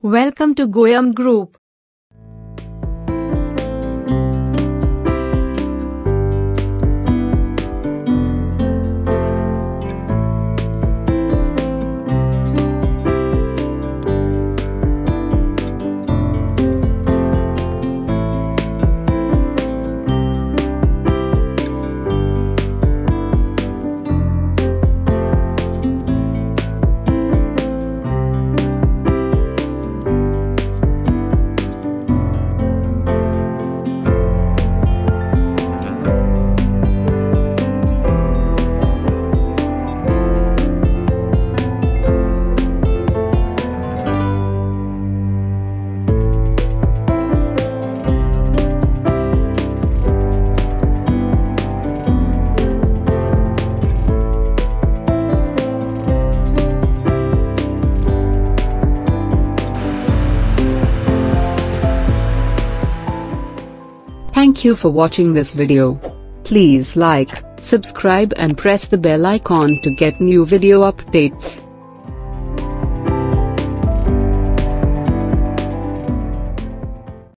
Welcome to GOYUM Group. Thank you for watching this video. Please like, subscribe and press the bell icon to get new video updates.